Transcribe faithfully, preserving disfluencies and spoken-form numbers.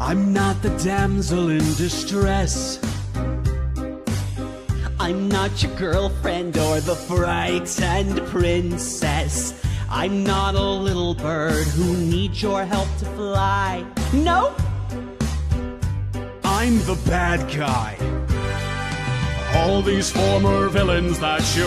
I'm not the damsel in distress. I'm not your girlfriend or the frightened princess. I'm not a little bird who needs your help to fly. No! I'm the bad guy. All these former villains that you